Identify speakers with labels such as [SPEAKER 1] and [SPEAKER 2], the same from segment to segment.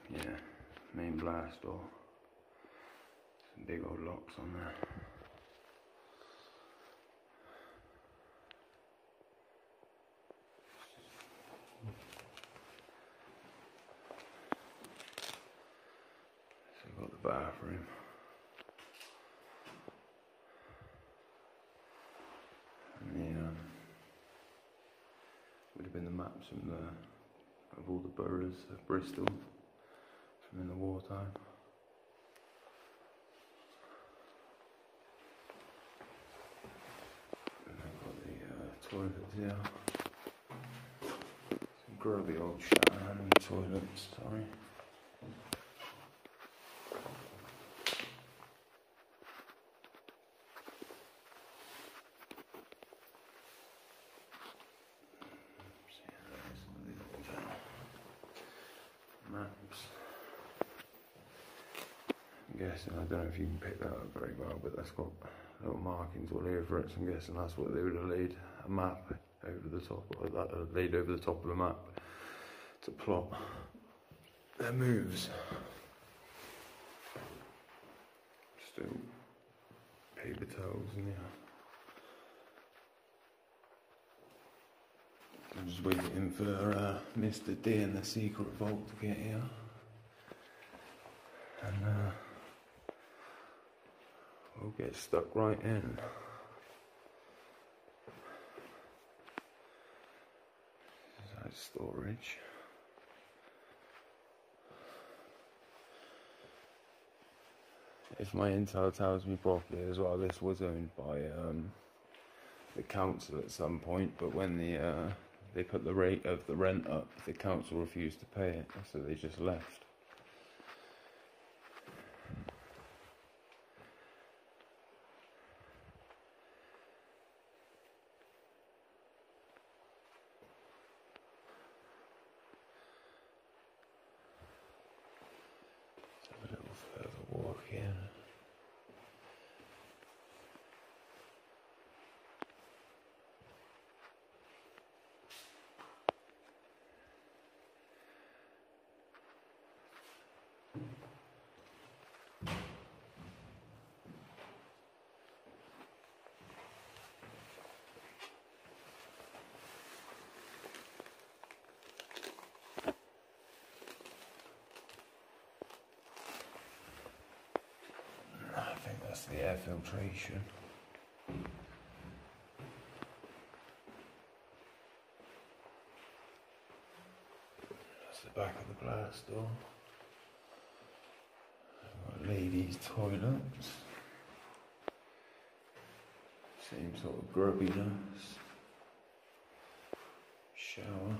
[SPEAKER 1] yeah, main blast door. Some big old locks on there. So we've got the bathroom. And the would have been the maps from of all the boroughs of Bristol from in the wartime. And I've got the toilets here. Some grubby old shower and toilets, sorry. Maps. I'm guessing, I don't know if you can pick that up very well, but that's got little markings all over it, so I'm guessing that's what they would have laid a map over the top, or that laid over the top of the map to plot their moves. Still paper towels in here. I'm just waiting for Mr. D and the secret vault to get here. And we'll get stuck right in. That's storage. If my intel tells me properly as well, this was owned by the council at some point, but when they put the rate of the rent up, the council refused to pay it, so they just left. Let's have a little further walk here. I think that's the air filtration. That's the back of the blast door. Got ladies' toilets. Same sort of grubbiness. Shower.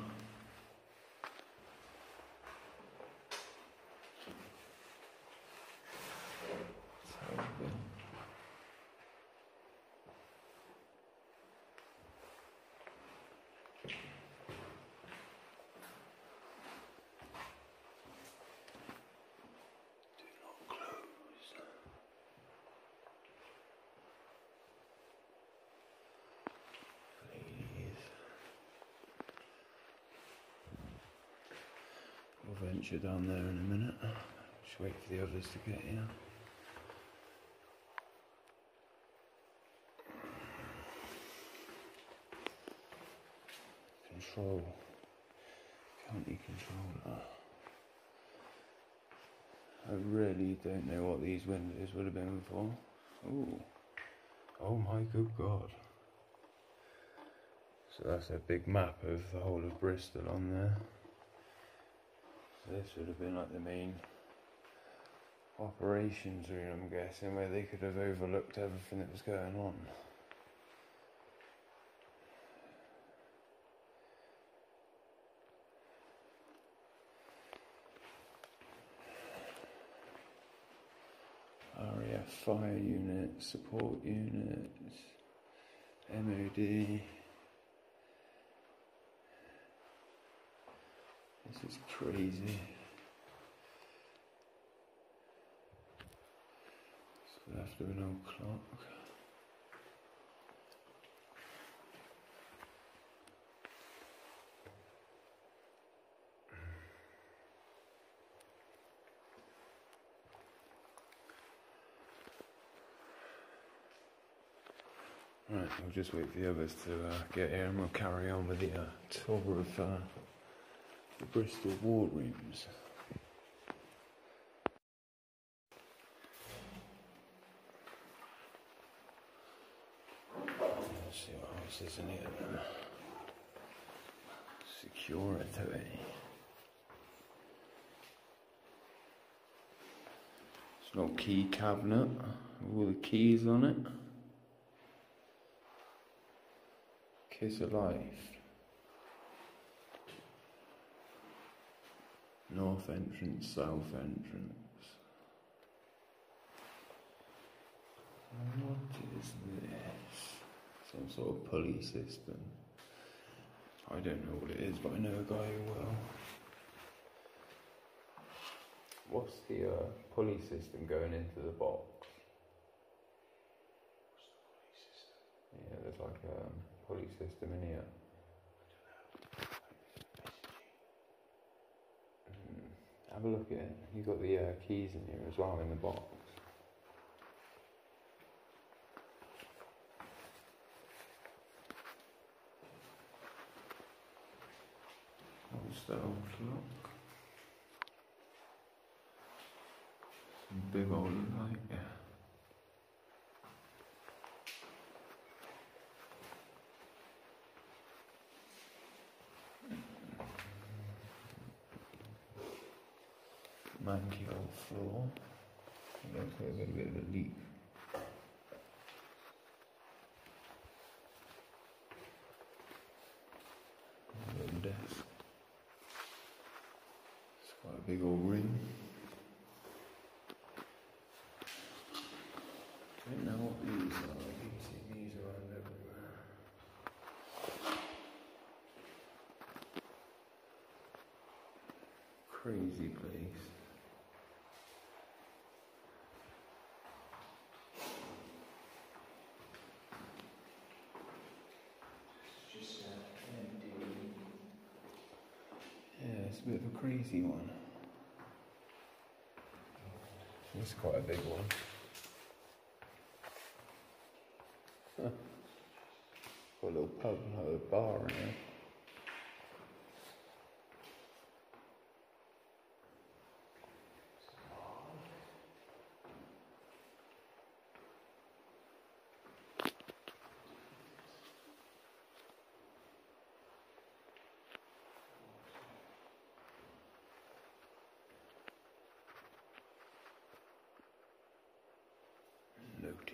[SPEAKER 1] We'll venture down there in a minute. Just wait for the others to get here. Control. County controller. I really don't know what these windows would have been for. Ooh. Oh my good God. So that's a big map of the whole of Bristol on there. So this would have been like the main operations room, I'm guessing, where they could have overlooked everything that was going on. RAF fire unit, support units, MOD. This is crazy. So after an old clock. Right, we'll just wait for the others to get here and we'll carry on with the tour of the Bristol war rooms. Let's see what else is in here then. Security. It's got a key cabinet with all the keys on it. Kiss of life. North entrance, south entrance. What is this? Some sort of pulley system. I don't know what it is, but I know a guy who will. What's the pulley system going into the box? Yeah, there's like a pulley system in here. Have a look at it. You've got the keys in here as well in the box. What's that old clock? Some big old light, yeah. Manky old floor. Looks like a bit of a leak. A little desk. It's quite a big old room. Don't know what these are. You can see these around everywhere. Crazy place. Yeah, it's a bit of a crazy one. It's quite a big one. Got a little pub, like a bar in there. Notice.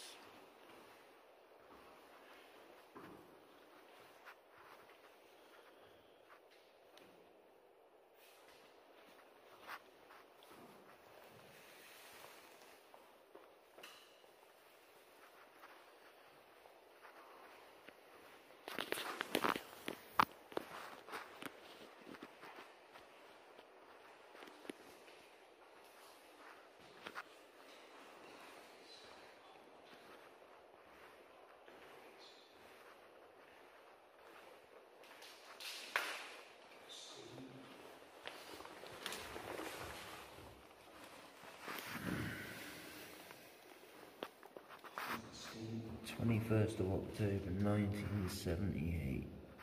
[SPEAKER 1] "21st of October, 1978.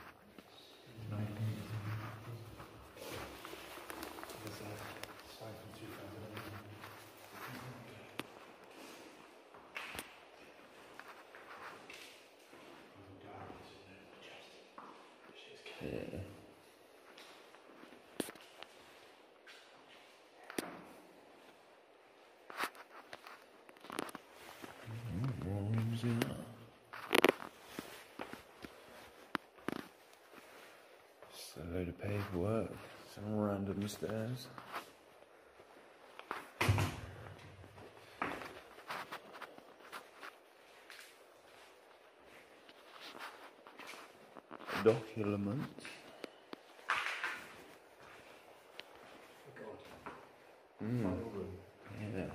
[SPEAKER 1] Yeah. More rooms in there. Just a load of paperwork, some random stairs. Documents. Yeah.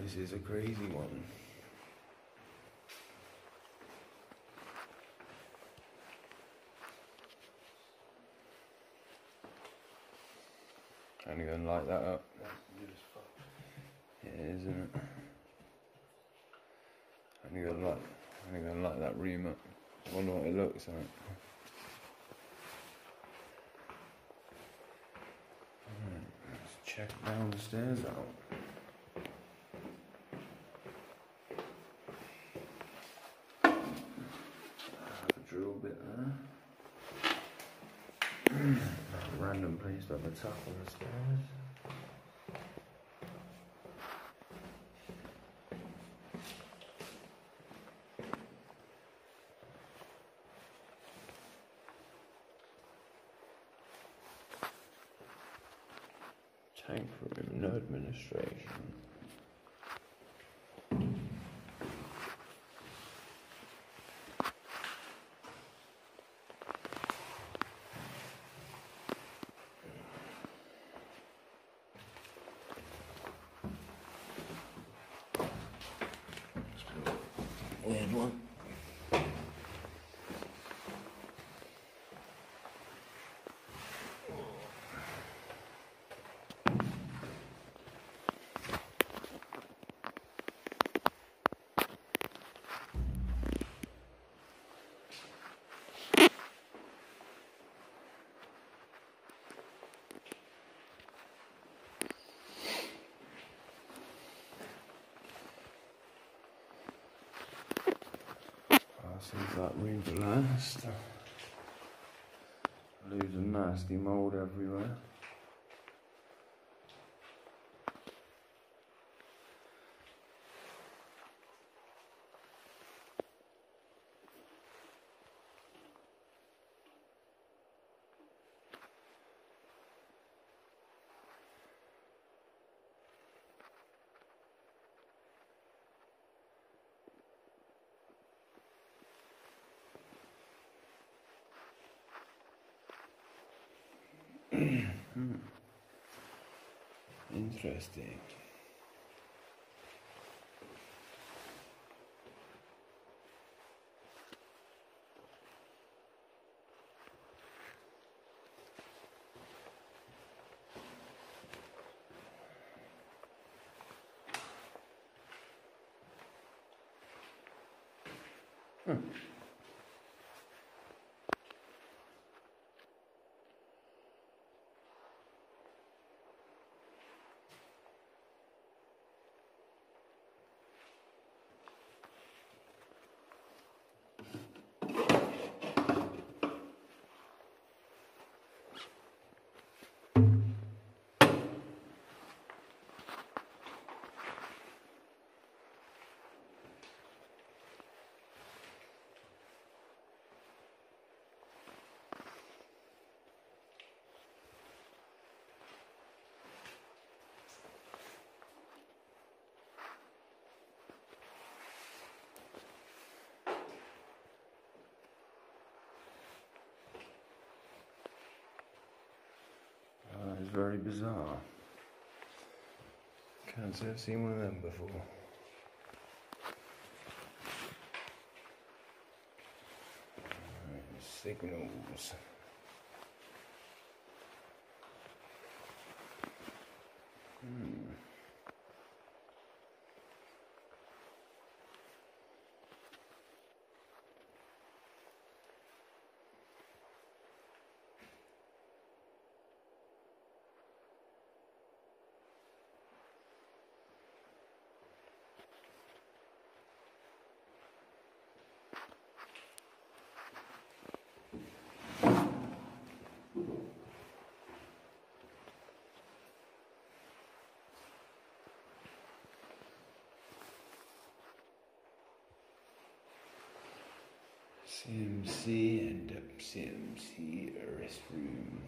[SPEAKER 1] This is a crazy one. Only gonna light that up. Yeah, isn't it? Only gonna light that room up. I wonder what it looks like. Right, let's check downstairs out. Have a drill bit there. Random place to have a tap on the stairs. Tank room, no administration. Weird one. Save that room for last. Losing nasty mould everywhere. Interesting. It's very bizarre. Can't say I've seen one of them before. Right, signals. CMC and CMC restroom.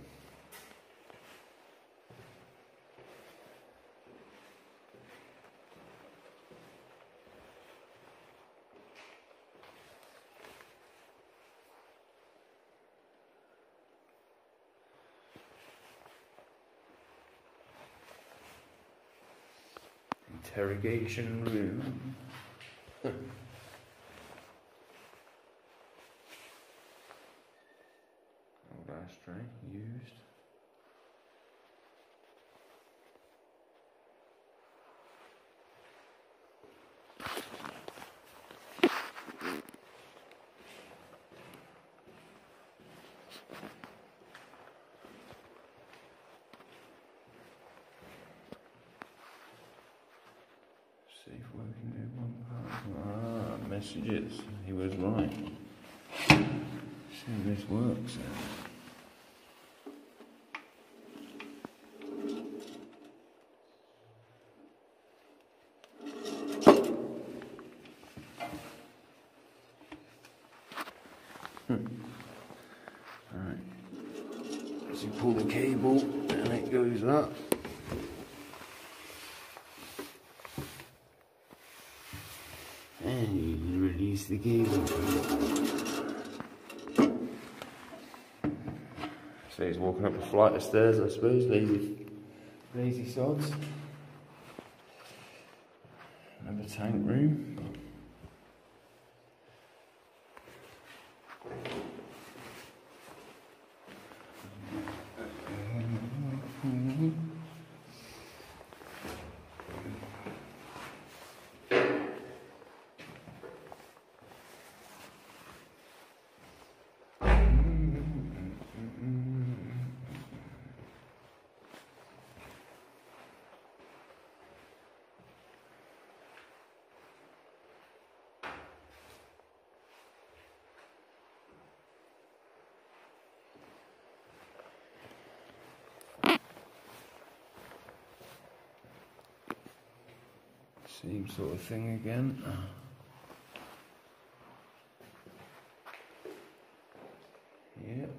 [SPEAKER 1] Interrogation room. Old ashtray, used. Safe working with one part. Ah, messages. He was right. See how this works then. Alright. So you pull the cable and it goes up. And you release the cable. So he's walking up a flight of stairs, I suppose, lazy sods. Another tank room. Same sort of thing again. Yep.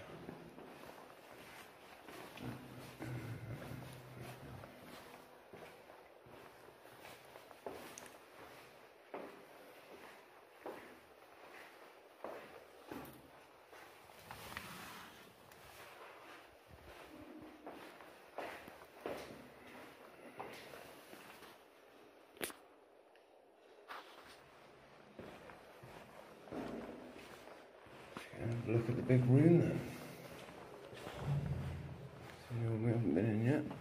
[SPEAKER 1] Have a look at the big room then. See, we haven't been in yet.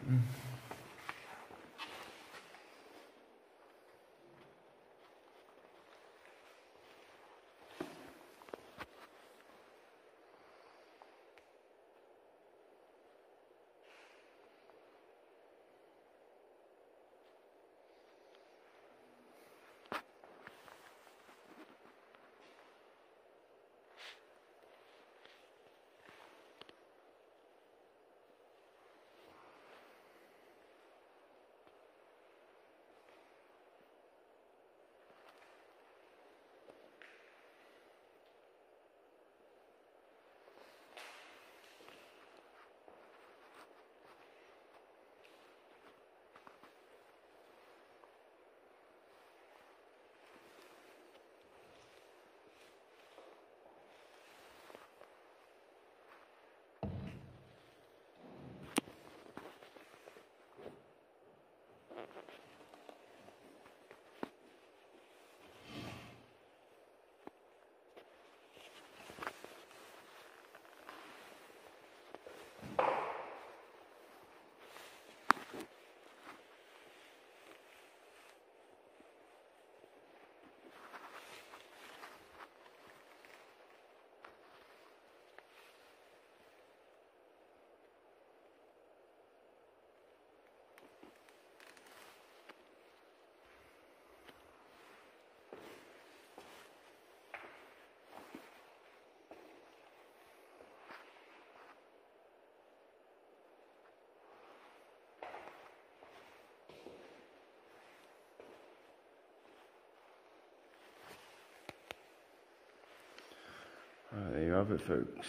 [SPEAKER 1] Right, there you have it, folks.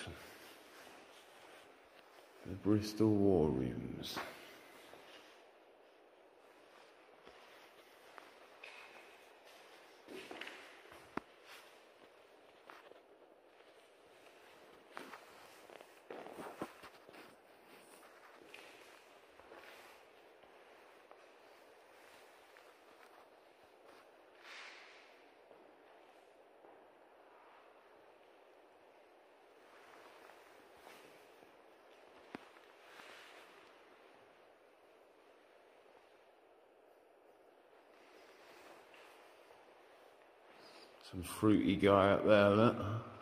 [SPEAKER 1] The Bristol War Rooms. Some fruity guy up there, look.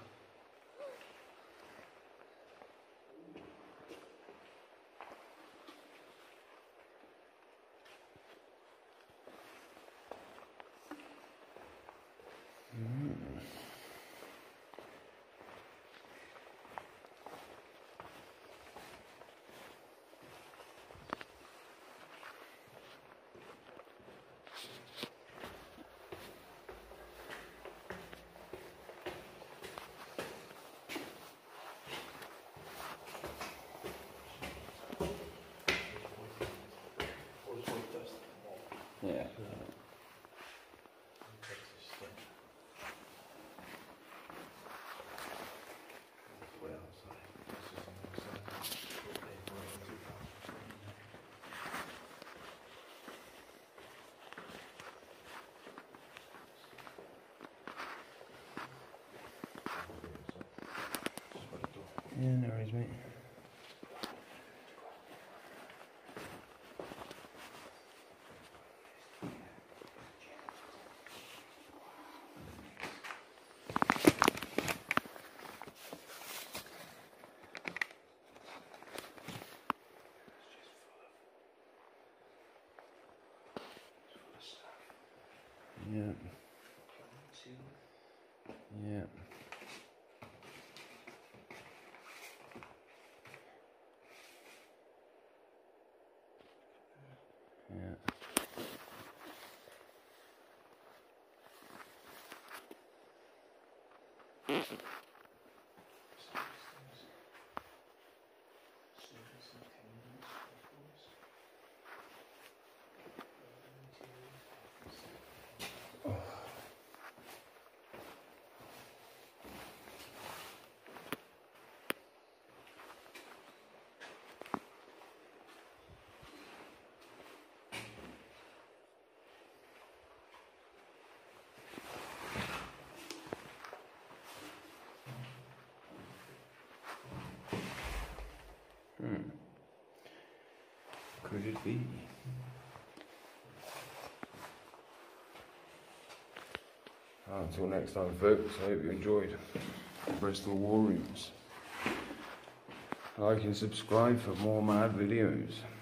[SPEAKER 1] Yeah. Yeah, no worries, mate. Yeah. Yeah. Yeah. Could it be? Until next time, folks, I hope you enjoyed Bristol War Rooms. Like and subscribe for more mad videos.